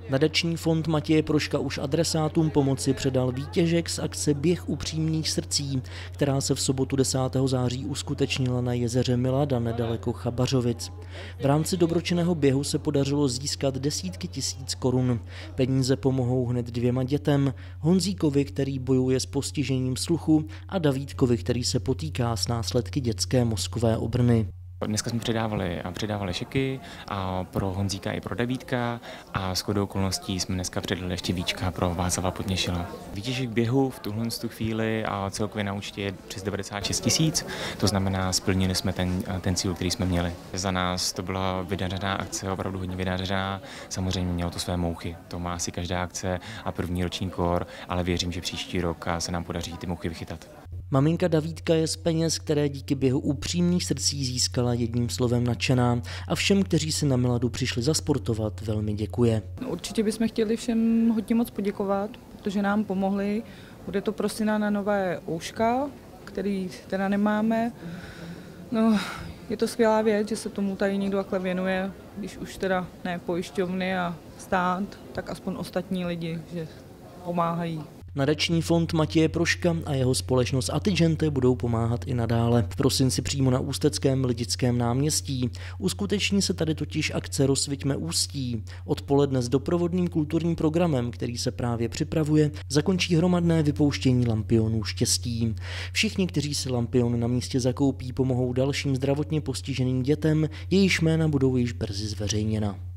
Nadační fond Matěje Proška už adresátům pomoci předal výtěžek z akce Běh upřímných srdcí, která se v sobotu 10. září uskutečnila na jezeře Milada nedaleko Chabařovic. V rámci dobročinného běhu se podařilo získat desítky tisíc korun. Peníze pomohou hned 2 dětem, Honzíkovi, který bojuje s postižením sluchu, a Davídkovi, který se potýká s následky dětské mozkové obrny. Dneska jsme přidávali šeky a pro Honzíka i pro Davídka a shodou okolností jsme dneska přidali ještě víčka pro Václava Podněšila. Výtěžek běhu v tuhle chvíli a celkově na účtě je přes 96 000, to znamená, splnili jsme ten cíl, který jsme měli. Za nás to byla vydařená akce, opravdu hodně vydařená, samozřejmě mělo to své mouchy, to má asi každá akce a první roční kor, ale věřím, že příští rok se nám podaří ty mouchy vychytat. Maminka Davídka je z peněz, které díky běhu upřímných srdcí získala, jedním slovem nadšená a všem, kteří si na Miladu přišli zasportovat, velmi děkuje. Určitě bychom chtěli všem hodně moc poděkovat, protože nám pomohli. Bude to pro syna na nové ouška, který teda nemáme. No, je to skvělá věc, že se tomu tady někdo takhle věnuje, když už teda ne pojišťovny a stát, tak aspoň ostatní lidi, že pomáhají. Nadační fond Matěje Proška a jeho společnost Atigente budou pomáhat i nadále. V prosinci přímo na Ústeckém Lidickém náměstí. Uskuteční se tady totiž akce Rozsviťme Ústí. Odpoledne s doprovodným kulturním programem, který se právě připravuje, zakončí hromadné vypouštění lampionů štěstí. Všichni, kteří si lampion na místě zakoupí, pomohou dalším zdravotně postiženým dětem, jejichž jména budou již brzy zveřejněna.